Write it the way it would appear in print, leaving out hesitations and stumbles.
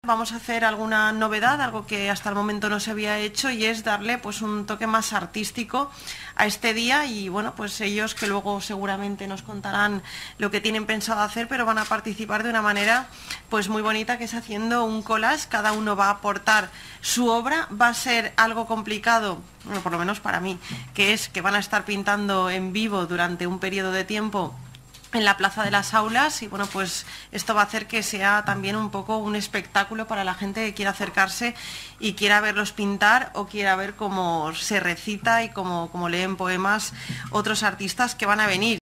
Vamos a hacer alguna novedad, algo que hasta el momento no se había hecho, y es darle pues un toque más artístico a este día. Y bueno, pues ellos, que luego seguramente nos contarán lo que tienen pensado hacer, pero van a participar de una manera pues muy bonita, que es haciendo un collage. Cada uno va a aportar su obra. Va a ser algo complicado, bueno, por lo menos para mí, que es que van a estar pintando en vivo durante un periodo de tiempo en la Plaza de las Aulas, y bueno, pues esto va a hacer que sea también un poco un espectáculo para la gente que quiera acercarse y quiera verlos pintar, o quiera ver cómo se recita y cómo leen poemas otros artistas que van a venir.